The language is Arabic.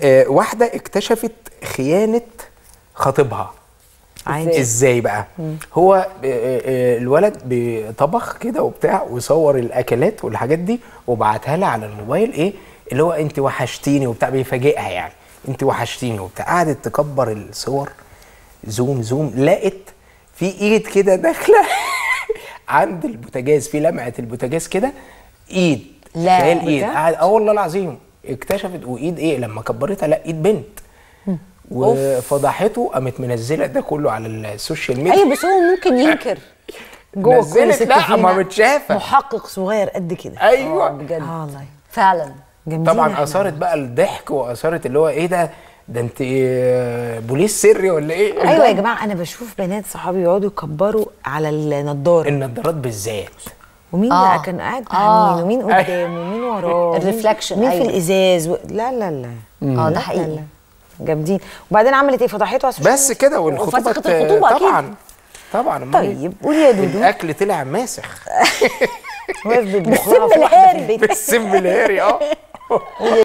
واحده اكتشفت خيانه خطيبها. عادي. ازاي بقى؟ هو الولد بطبخ كده وبتاع، وصور الاكلات والحاجات دي وبعتها لها على الموبايل، ايه اللي هو انت وحشتيني وبتاع، بيفاجئها يعني انت وحشتيني وبتاع. قعدت تكبر الصور زوم زوم، لقت في ايد كده داخله عند البوتاجاز، في لمعه البوتاجاز كده ايد. لا تخيل ايد قاعد والله العظيم. اكتشفت وايد ايه لما كبرتها، لا ايد بنت. وفضحته، قامت منزله ده كله على السوشيال ميديا. ايوه بس هو ممكن ينكر جوه كل ست لا فينا ما متشافه. محقق صغير قد كده. ايوه بجد والله فعلا جامدين. طبعا اثارت بقى الضحك، واثارت اللي هو ايه ده انت بوليس سري ولا ايه؟ ايوه يا جماعه، انا بشوف بنات صحابي يقعدوا يكبروا على النضاره، النضارات بالذات. ومين بقى كان قاعد مع مين ومين قدامه ومين وراه، الريفلكشن، مين أيوة. في الازاز لا لا لا ده لا حقيقي. لا. جامدين. وبعدين عملت ايه؟ فضحته على السوشيال بس كده. والخطوبه وفسخت الخطوبة أكيد. طبعا طيب قولي يا دودو. الاكل طلع ماسخ واقف بيطبخ لها في واحدة في البيت. بالسم الهاري